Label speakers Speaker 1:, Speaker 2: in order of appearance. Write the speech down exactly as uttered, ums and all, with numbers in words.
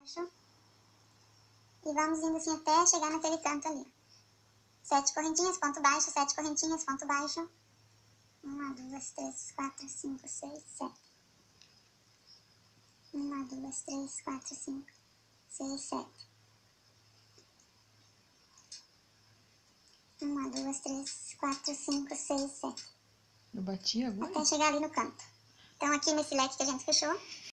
Speaker 1: baixo. E vamos indo assim até chegar naquele canto ali. Sete correntinhas, ponto baixo, sete correntinhas, ponto baixo. Uma, duas, três, quatro, cinco, seis, sete. Uma, duas, três, quatro, cinco, seis, sete. Uma, duas, três, quatro, cinco, seis, sete.
Speaker 2: Eu bati agora?
Speaker 1: Até chegar ali no canto. Então aqui nesse leque que a gente fechou,